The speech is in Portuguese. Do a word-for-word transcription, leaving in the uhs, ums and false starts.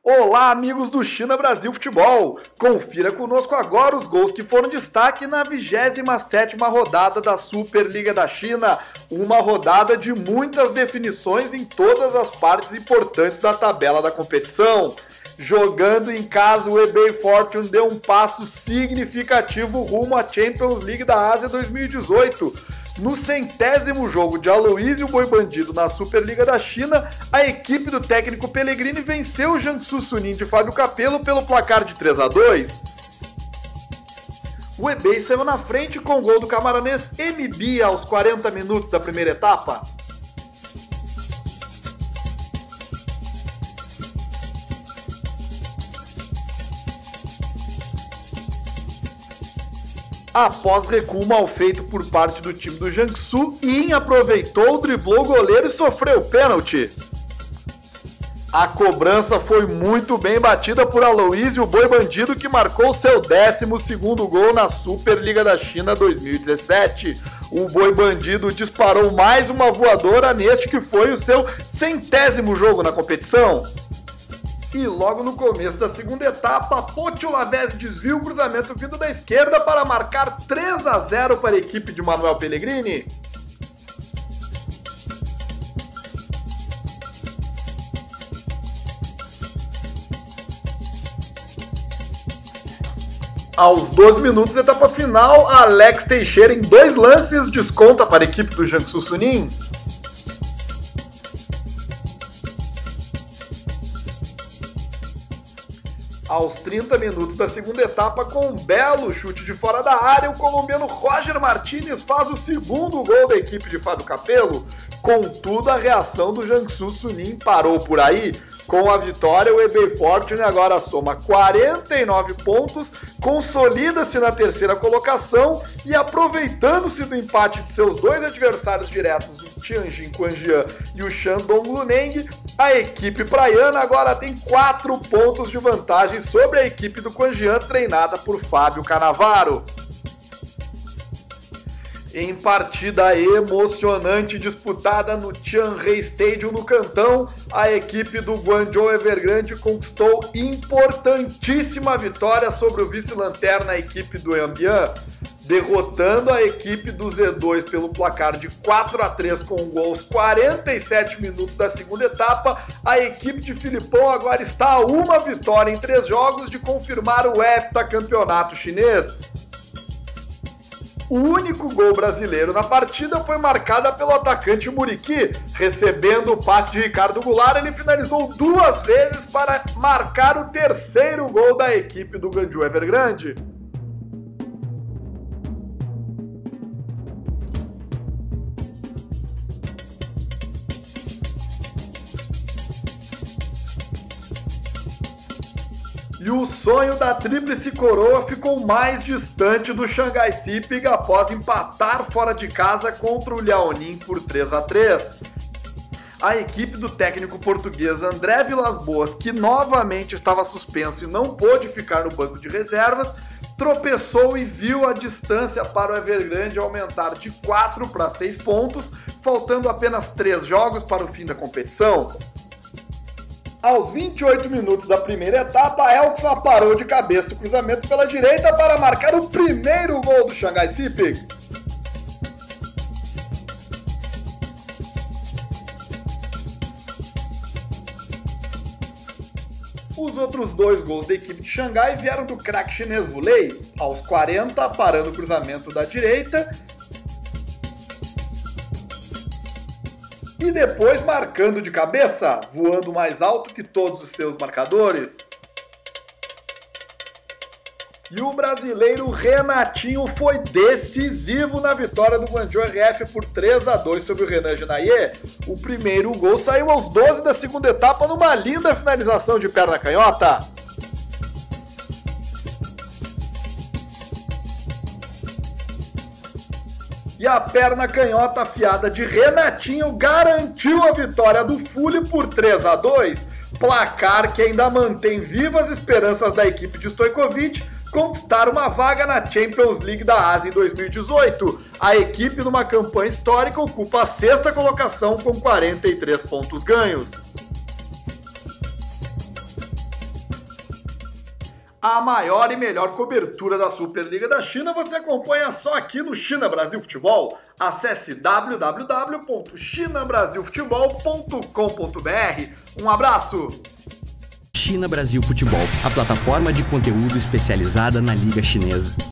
Olá, amigos do China Brasil Futebol! Confira conosco agora os gols que foram destaque na vigésima sétima rodada da Superliga da China, uma rodada de muitas definições em todas as partes importantes da tabela da competição. Jogando em casa, o Hebei Fortune deu um passo significativo rumo à Champions League da Ásia dois mil e dezoito. No centésimo jogo de Aloysio Boi Bandido na Superliga da China, a equipe do técnico Pellegrini venceu o Jiangsu Suning de Fábio Capello pelo placar de três a dois. O Hebei saiu na frente com o gol do camaronês M B aos quarenta minutos da primeira etapa. Após recuo mal feito por parte do time do Jiangsu, Yin aproveitou, driblou o goleiro e sofreu pênalti. A cobrança foi muito bem batida por Aloysio Boi Bandido, que marcou seu décimo segundo gol na Superliga da China dois mil e dezessete. O Boi Bandido disparou mais uma voadora neste que foi o seu centésimo jogo na competição. E logo no começo da segunda etapa, Pocho Lavezzi desvia o cruzamento vindo da esquerda para marcar três a zero para a equipe de Manuel Pellegrini. Aos doze minutos da etapa final, Alex Teixeira em dois lances desconta para a equipe do Jiangsu Suning. Aos trinta minutos da segunda etapa, com um belo chute de fora da área, o colombiano Roger Martínez faz o segundo gol da equipe de Fábio Capello. Contudo, a reação do Jiangsu Suning parou por aí. Com a vitória, o Hebei Fortune agora soma quarenta e nove pontos, consolida-se na terceira colocação e, aproveitando-se do empate de seus dois adversários diretos, o Tianjin Quanjian e o Shandong Luneng, a equipe praiana agora tem quatro pontos de vantagem sobre a equipe do Quanjian, treinada por Fábio Cannavaro. Em partida emocionante disputada no Tianhe Stadium no Cantão, a equipe do Guangzhou Evergrande conquistou importantíssima vitória sobre o vice-lanterna, a equipe do Yanbian, derrotando a equipe do Z dois pelo placar de quatro a três com um gol aos quarenta e sete minutos da segunda etapa. A equipe de Filipão agora está a uma vitória em três jogos de confirmar o heptacampeonato chinês. O único gol brasileiro na partida foi marcado pelo atacante Muriqui. Recebendo o passe de Ricardo Goulart, ele finalizou duas vezes para marcar o terceiro gol da equipe do Guangzhou Evergrande. E o sonho da tríplice coroa ficou mais distante do Shanghai Siping após empatar fora de casa contra o Liaoning por três a três. A equipe do técnico português André Vilas-Boas, que novamente estava suspenso e não pôde ficar no banco de reservas, tropeçou e viu a distância para o Evergrande aumentar de quatro para seis pontos, faltando apenas três jogos para o fim da competição. Aos vinte e oito minutos da primeira etapa, Elkson aparou de cabeça o cruzamento pela direita para marcar o primeiro gol do Shanghai Siping. Os outros dois gols da equipe de Xangai vieram do craque chinês Wu Lei, aos quarenta, parando o cruzamento da direita, e depois marcando de cabeça, voando mais alto que todos os seus marcadores. E o brasileiro Renatinho foi decisivo na vitória do Guangzhou R F por três a dois sobre o Renan Genaye. O primeiro gol saiu aos doze da segunda etapa numa linda finalização de perna canhota. E a perna canhota afiada de Renatinho garantiu a vitória do Fule por três a dois, placar que ainda mantém vivas as esperanças da equipe de Stojkovic conquistar uma vaga na Champions League da Ásia em dois mil e dezoito. A equipe, numa campanha histórica, ocupa a sexta colocação com quarenta e três pontos ganhos. A maior e melhor cobertura da Superliga da China você acompanha só aqui no China Brasil Futebol. Acesse w w w ponto china brasil futebol ponto com ponto b r. Um abraço! China Brasil Futebol, a plataforma de conteúdo especializada na Liga Chinesa.